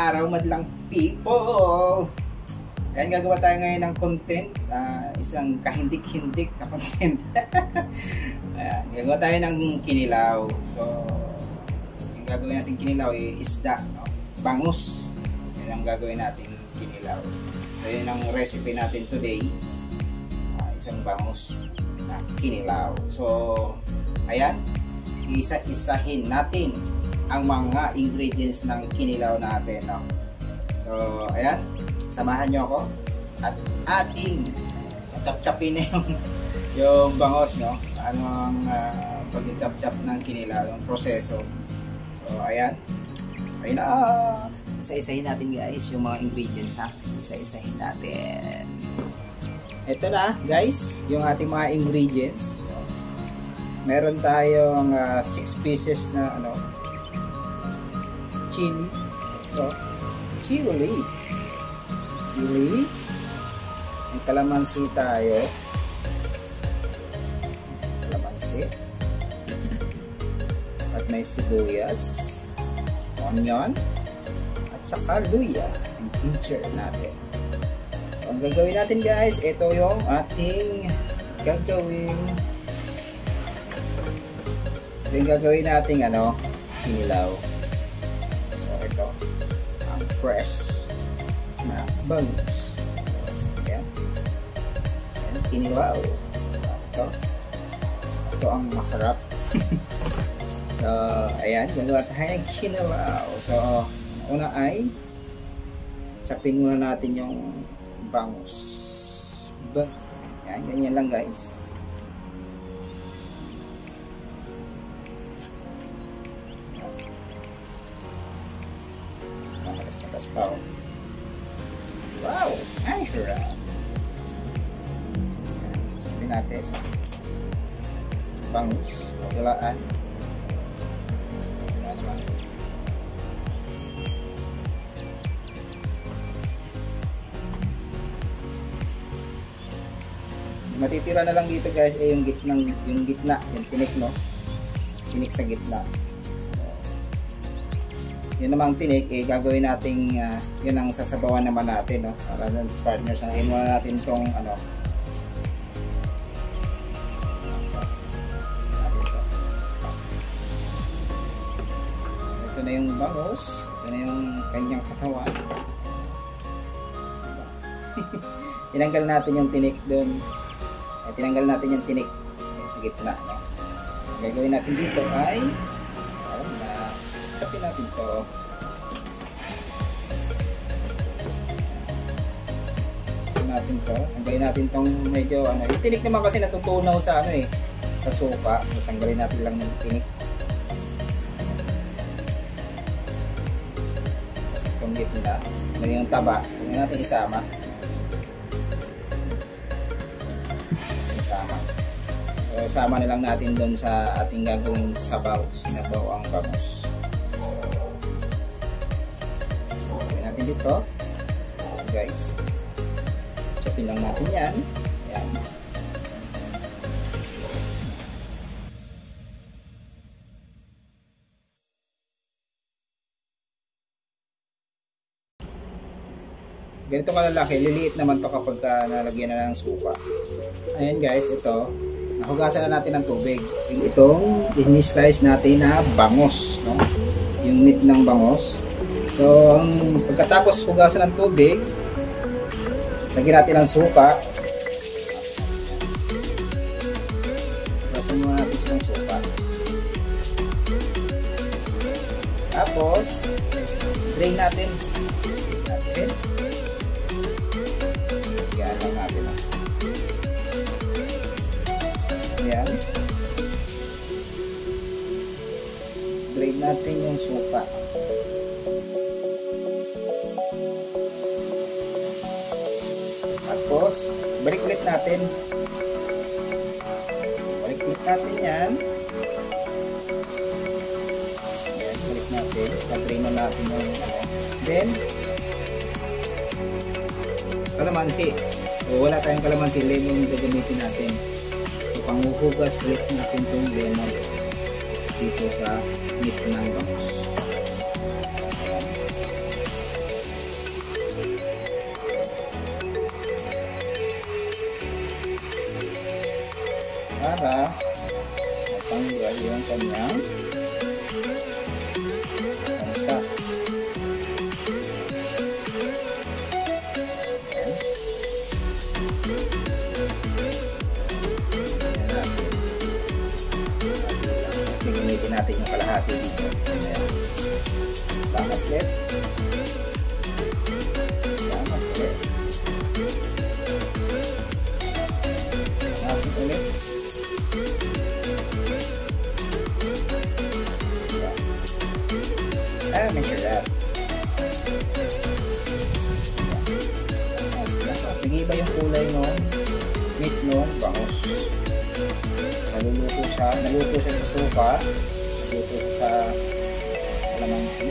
araw madlang people. Ayan, gagawa tayo ngayon ng content, isang kahindik-hindik na content. Ayan, gagawa tayo ng kinilaw. So, yung gagawin natin kinilaw ay isda, no? Bangus. Yan ang gagawin natin kinilaw. So, yun ang recipe natin today. Isang bangus na kinilaw. So, ayan, isa-isahin natin ang mga ingredients ng kinilaw natin, no? So, ayan, samahan nyo ako at ating chop-chopin yung bangos, no? Ano ang pag-chop-chop ng kinilaw, yung proseso. So, ayan. Ayun na. Isa-isahin natin, guys, yung mga ingredients, ha? Isa-isahin natin. Ito na, guys, yung ating mga ingredients. Meron tayong 6 pieces na chili. So, chili. May kalamansi tayo. Kalamansi. At may sibuyas, onion, at saka luya, ang ginger natin. So, ang gagawin natin, guys, ito yung ating gagawin nating kinilaw. So, ito ang fresh na bangus. Ayan. Ayan, kinilaw. Ito ang masarap. So, ayan, gagawa tayo ng kinilaw. So, una ay chopin muna natin yung bangus. Ayan, ganyan lang, guys. Matas pa, oh. Wow! Nice! Chopin natin bangus. Pagkalaan. Matitira na lang dito, guys, ay yung gitna, yung tinik, no? Tinik sa gitna. So, yun namang tinik, gagawin nating yun ang sasabawan naman natin, no? Para dun sa partners, sanayin muna natin tong ito na yung bangus, ito na yung kanyang katawan. Tinanggal natin yung tinik dun. Tinanggal natin yung tinik sa gitna, no? Ang gagawin natin dito ay chopin natin to. Chopin natin to. Tanggalin natin tong medyo yung tinik naman kasi natutunaw sa sa sopa. So, tanggalin natin lang ng tinik. Kasi itong gitna, yung taba, huwag natin isama. So, sama na lang natin doon sa ating gagawing sabaw. Sinabaw ang bangus. Gawin natin dito, guys. Chopin lang natin yan. Yan. Ganito kalalaki, liliit naman to kapag nalagyan na ng suka. Ayan, guys, ito. Nahugasan na natin ng tubig. Itong ini-slice natin na bangus, no? Yung meat ng bangus. So, pagkatapos hugasan ng tubig, lagyan natin ng suka. Hugasan muna natin siya ng suka. Tapos, drain natin. Yan lang natin. Ayan. Drain natin yung suka. Tapos, balik ulit natin. Balik ulit natin yan. Ayan, balik natin. Drain na natin yung Then, kalamansi. So, wala tayong kalamansi. Lemon yung gagamitin natin. Panghuhugas ulit natin itong lemon dito sa meat ng bangus. para matanggal yung kanyang lansa. Gamitin natin yung kalahati dito. Lamas ulit. Lamas ulit. Lamas ulit. Measure that. Sige ba yung kulay nun? Meat nun, bangus. Naluto siya sa suka, naluto siya sa kalamansi.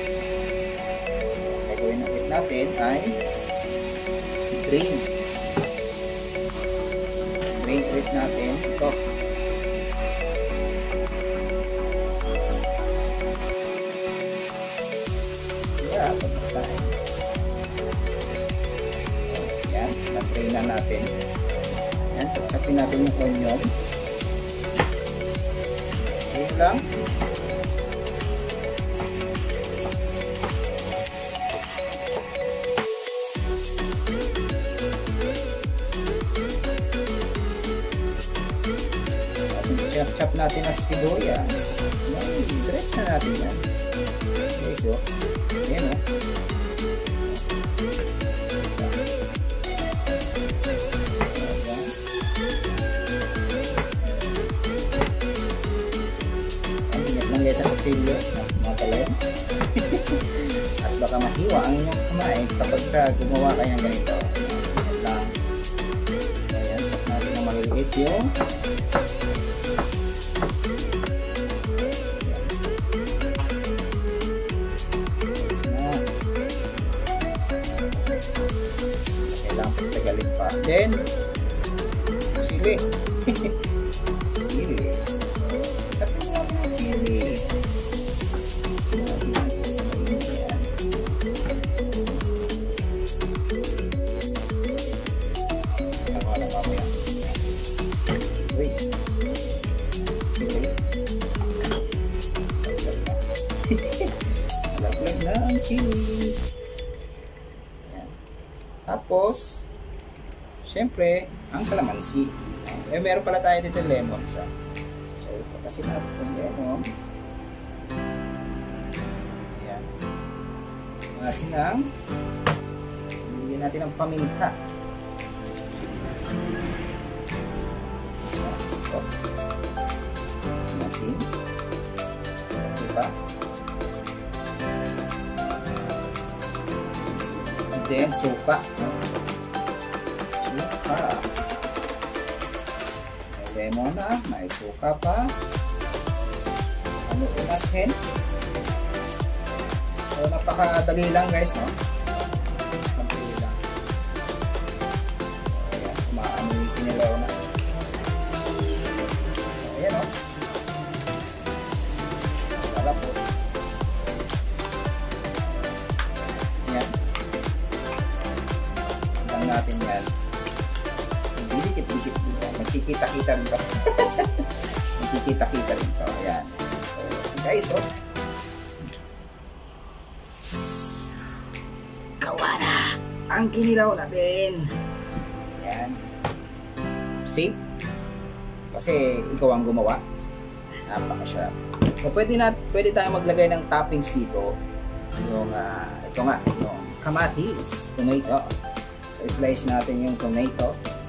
Gagawin natin ay drain ulit natin ito. Yeah, pagkain. Yan, na-drain na natin. Yan, tsapin natin yung onion. Wait lang. Chop natin ang sibuyas. Diretso na natin yan. Okay, so ayan o. Guys, ang kutsilyo mga talayan. At baka mahiwa ang inyong kamay kapag gumawa kayo ng ganito. Ayan, chop natin ng maliliit yung kailangan pagtagalin pa. Then sili. Sili. Laglag na ang chili. Ayan. Tapos syempre ang kalamansi. Meron pala tayo dito lemon sa. So patasin natin itong lemon. Ayan. Bigyan natin ng paminta. Ito. Masin. Diba? Then suka. May lemon na, may suka pa. Haluin natin. So napakadali lang guys, no? Napakadali lang. Ayan, kumaano yung kinilaw na. Ayan, no? Sarap po. Ayan. Hanggang natin yan. Hindi dikit-dikit dito. Magkikita-kita rin to. Magkikita-kita rin to. Ayan. So, guys, oh. Gawa na ang kinilaw natin. Ayan. See? Kasi ikaw ang gumawa. Napaka-sarap. So, pwede tayong maglagay ng toppings dito. Yung, ito nga, yung kamatis, tomato. So, slice natin yung tomato.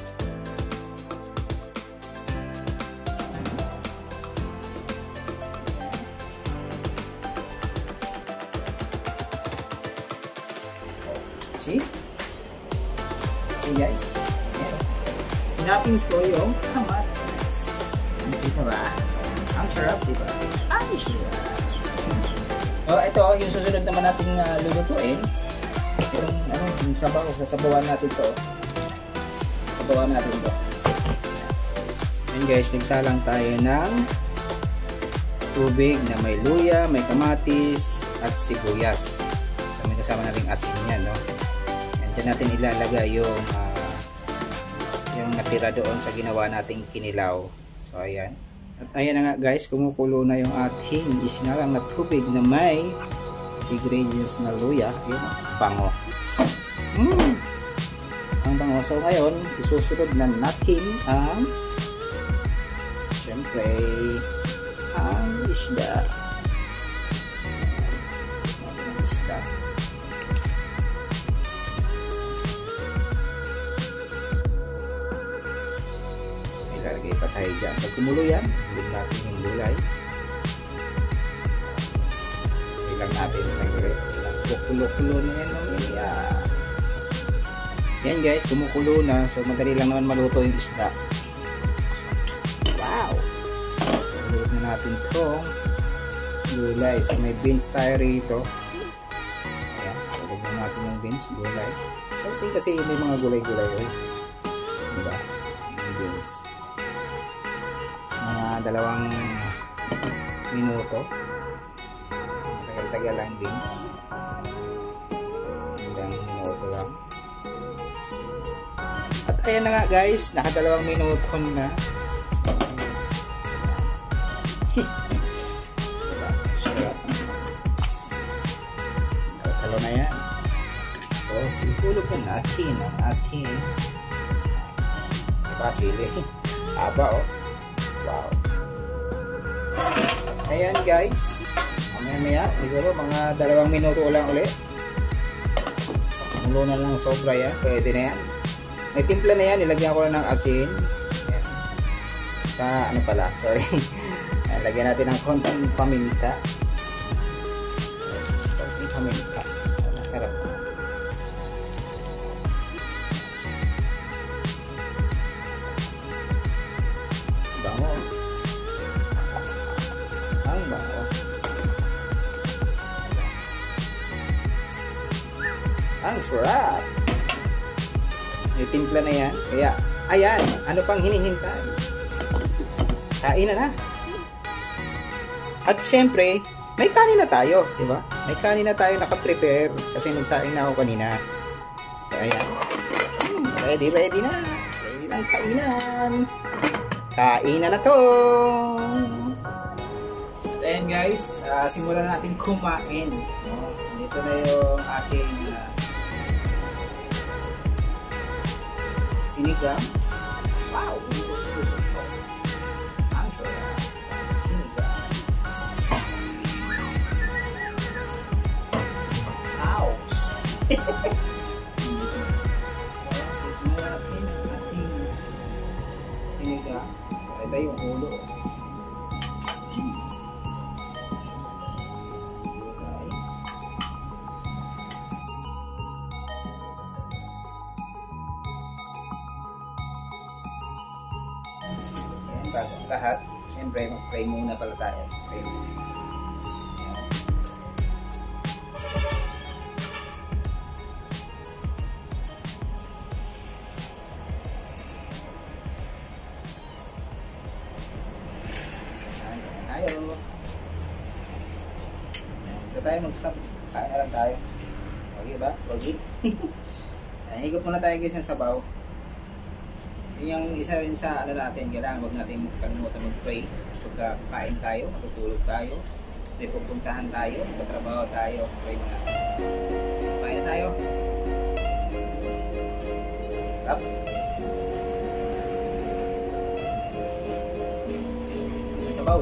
See? See guys? Toppings ko yung kamatis. Kita ba? Ang sarap, diba? Ay, sarap. So, ito, yung susunod naman natin lulutuin. Yung sabaw, sasabawan natin to. Sabawan natin to. Ayan guys, nagsalang tayo ng tubig na may luya, may kamatis, at sibuyas. So, may kasama na rin asin yan, no? Ayan, dyan natin ilalagay yung natira doon sa ginawa nating kinilaw. So ayan. At ayan na nga guys, kumukulo na yung ating isinalang na tubig na may ingredients na luya. Yun, bango. Ang bango. So ngayon, isusunod na natin ang siyempre ang isda. Ang isda. Ilalagay pa tayo dyan. Pag kumulo yan, huwag natin yung gulay. Ilang natin sa gulay. Kukulo-kulo na yan. Yan guys, kumukulo na. So madali lang naman maluto yung isda. Wow! Luto na natin itong gulay. So may beans tayo rito. Ayan, lagyan natin yung beans, gulay. Something kasi may mga gulay-gulay. Diba? Yung beans. Mga 2 minuto. Tagal-tagal lang beans. 1 minuto lang. At ayan na nga guys, naka 2 minuto na. Talo na yan. So, sinulog na natin ang ating pasili. Haba oh. Wow. Ayan guys. Mamaya siguro mga 2 minuto lang ulit. Kumulo na lang sobra yan. Pwede na yan. May timpla na yan. Nilagyan ko lang ng asin. Ayan. Sa ano pala. Sorry. Lagyan natin ng konting paminta. Konting paminta. Masarap. Bango. Ang bango. Ang sarap. May timpla na yan. Kaya, ayan. Ano pang hinihintay? Kain na. At syempre, may kanin na tayo. Diba? May kanin na tayo nakaprepare. Kasi nagsaing na ako kanina. So, ayan. Ready na. Ready na ang kainan. Kainan na to. Ayan guys. Simulan natin kumain. Dito na yung ating sinigang. Wow! Usok-usok to. Ang sarap. Sinigang. Ouch! Tignan natin ang ating sinigang. So, ito yung ulo. Bago lahat, siyempre mag-pray muna pala tayo. Pray muna. Ito tayo mag-stop. Kain na lang tayo. Okay ba? Okay? Higop muna tayo guys ng sabaw. Yung isa rin sa ano natin, kailangan wag natin kalimutan mag-pray. Pagka kain tayo, matutulog tayo, may pupuntahan tayo, magtatrabaho tayo, pray muna. Kain na tayo. Up. May sabaw.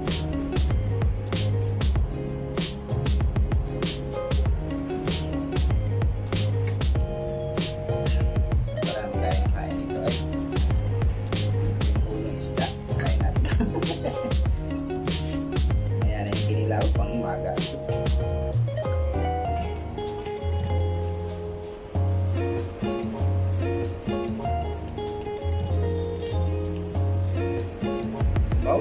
Panghimagas. Wow.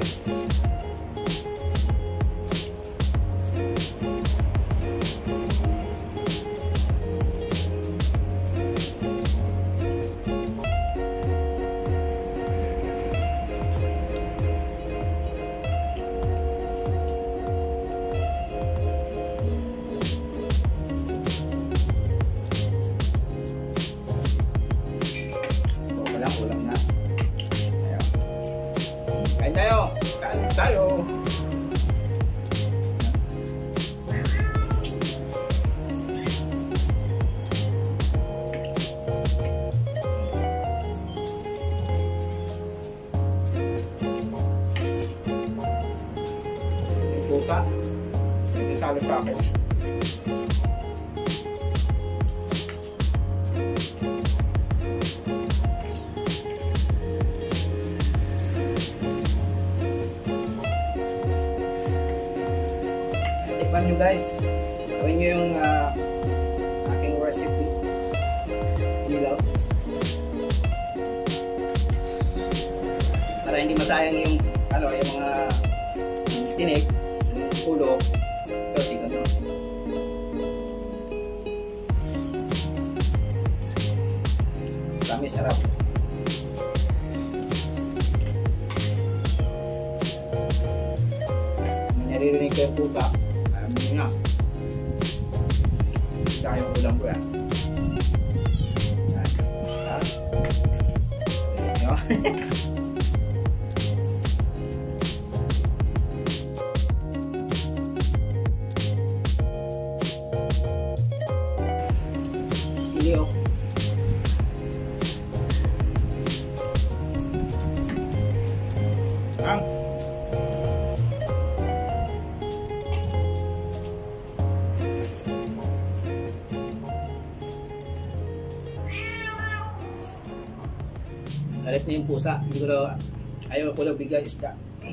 Kain tayo. Kain tayo. Puta. Nagkasalo pa ako. Tikman nyo guys. Gawin nyo yung aking recipe. Ilaw. Para hindi masayang yung yung mga tinik, ulo. Ito siguro. Kami sarap. Naririnig ko yung puta. Alam niyo nga. Kaya yung ulam ko yan. Iyo. Galit na yung pusa. Hindi ko na ayaw ko lang bigay isda.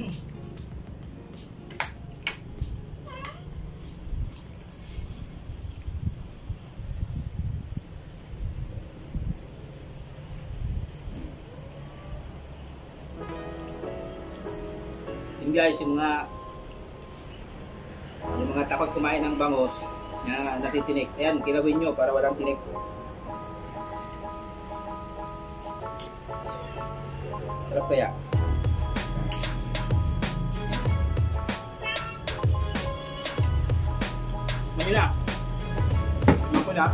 Yun guys, yung mga takot kumain ng bangos na natitinik. Ayan, kilawin nyo para walang tinik. Sarap kaya? Manila. Ako na.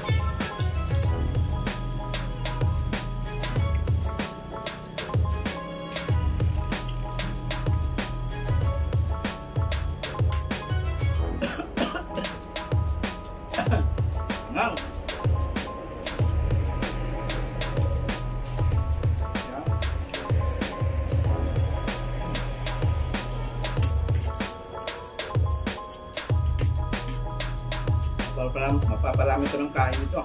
Ngang. Mapaparami ito ng kain ito.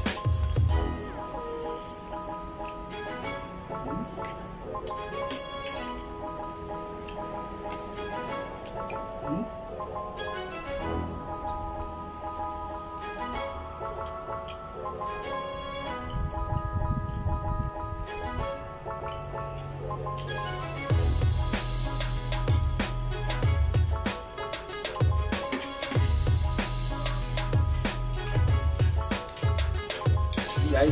Guys,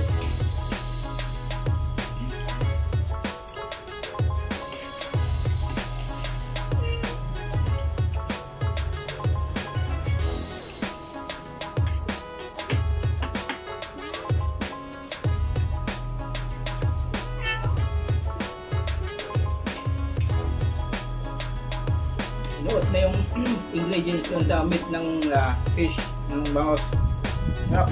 inuot na yung ingredients dun sa meat ng fish, ng bangos. Sarap.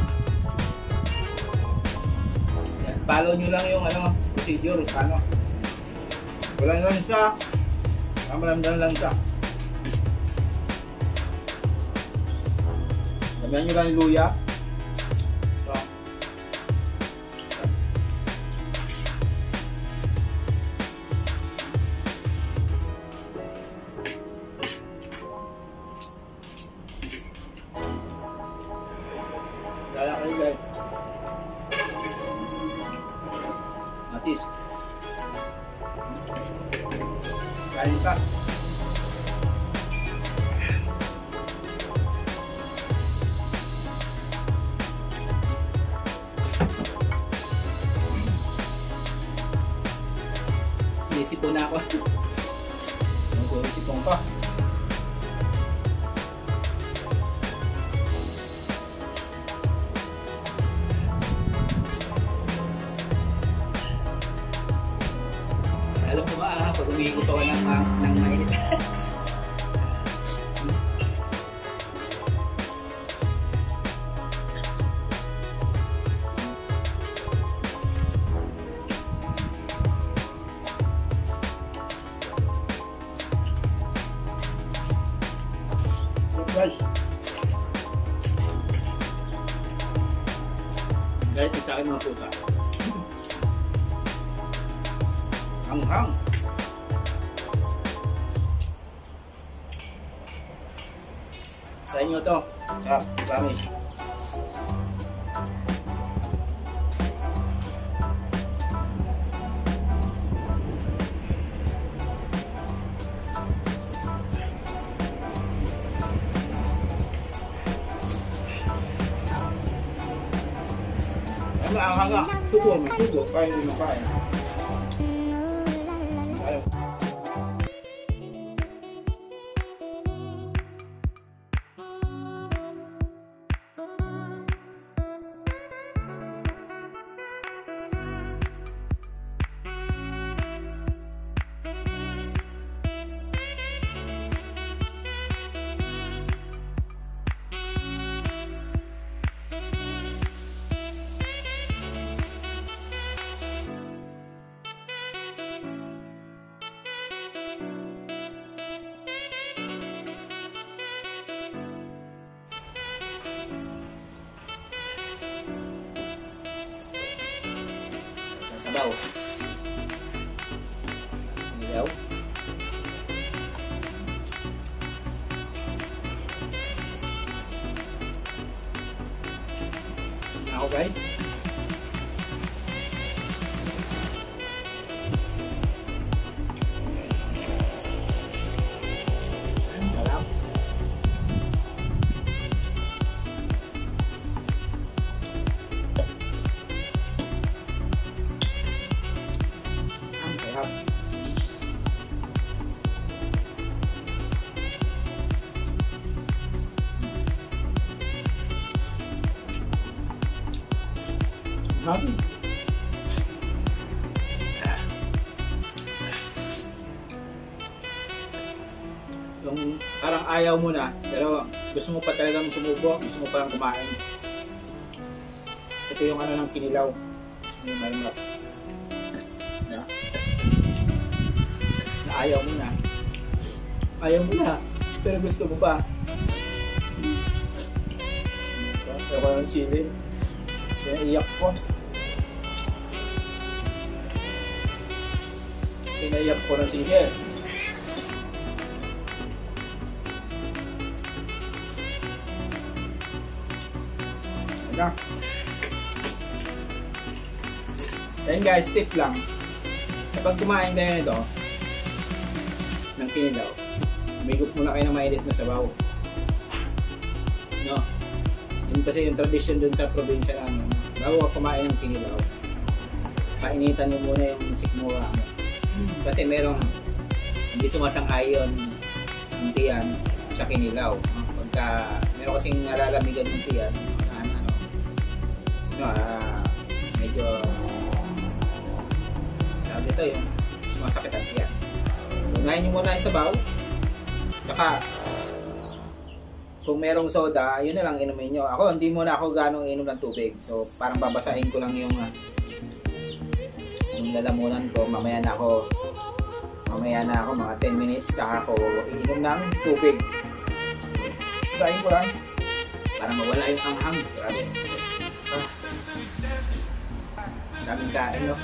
Follow nyo lang yung procedure, paano. Walang lansa, maramdaman lansa. Damihan nyo lang yung luya. So, lala kayo guys. Matis. Kain ka. Sinisipon na ako. Sinisipon ko. Alam ko ba pag umiikot Luto ka ng mainit. Guys, galit sa akin mga pusa. Hanghang. Try nyo to. Sarap, promise. Ano ang hanga? Sugo, may sugo. Kaya nyo na kaya. Ayaw. Sabaw. Ilaw. Ako guys. Sarap. Ang sarap. Happy. Yung parang ayaw mo na, pero gusto mo pa talagang sumubo, gusto mo parang kumain. Ito yung ano ng kinilaw. Yung malimap. Na? Na ayaw mo na. Ayaw mo na, pero gusto mo pa. Kaya ko ng sili. Kaya iyak ko. Pinaiyak ko ng sili. Ano? Ayun guys, tip lang. Kapag kumain kayo nito ng kinilaw, umigop muna kayo ng mainit na sabaw. No? Yun kasi yung tradition dun sa probinsya namin. Bago ka kumain ng kinilaw, painitan mo muna yung sikmura mo. Kasi merong hindi sumasang-ayon yung tiyan sa kinilaw. Pagka meron kasing nalalamigan yung tiyan, medyo tawag dito yung sumasakit ang tiyan. So, unahin nyo muna yung sabaw. Tsaka kung merong soda, yun na lang inumin nyo. Ako, hindi muna ako ganong inom ng tubig. So, parang babasahin ko lang yung lalamunan ko. Mamaya na ako mga 10 minutes saka ako iinom ng tubig. Basahin ko lang para mawala yung anghang. Grabe. Daming kain, no?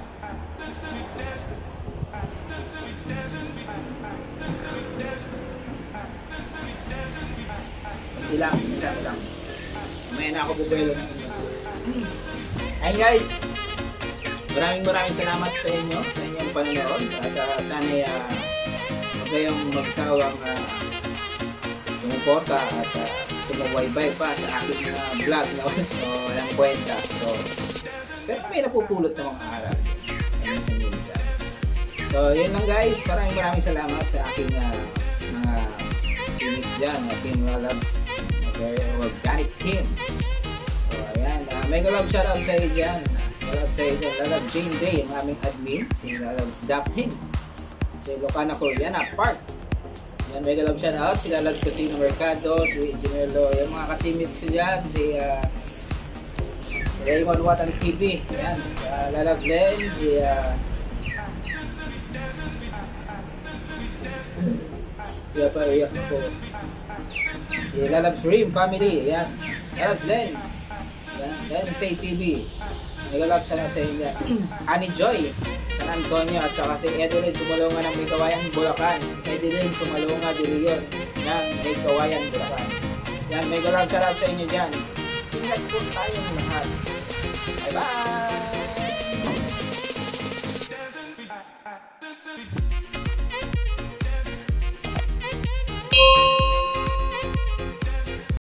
Ilang, isang. Mamaya na ako bubuelo. Hey guys! Maraming salamat sa inyo, sa inyong panonood. At sana'y huwag kayong magsawang sumuporta at sumuwaybay pa sa aking vlog na walang kwenta. So, pero may napupulot na mga aral. Minsan. So, yun lang guys. Maraming salamat sa aking mga teammates dyan, Team Lalabs. Organic team. So, ayan. Mega love shoutout sa iyo dyan. Lalabs sa iyo dyan. Lalabs Jane Day, yung aming admin. Si Lalabs Daphin. sa Ilocana Koreana Park. Yan, mega love shout out sila Lad Casino Mercado, si Engineer Lo, yung mga katimit ko dyan, si Raymond Watan TV, yan, Lala Glenn, si kaya pa iyak ko, si Lalab Shrimp Family, yan, Lalab Glenn, yan, sa TV, mega love shout out sa inyo, Annie Joy, San Antonio, at saka si Edeline Sumalonga ng May Kawayan, Bulacan. Edeline Sumalonga, Dilion ng May Kawayan, Bulacan. Yan, may galang shout sa inyo dyan. Ingat po tayong lahat. Bye-bye!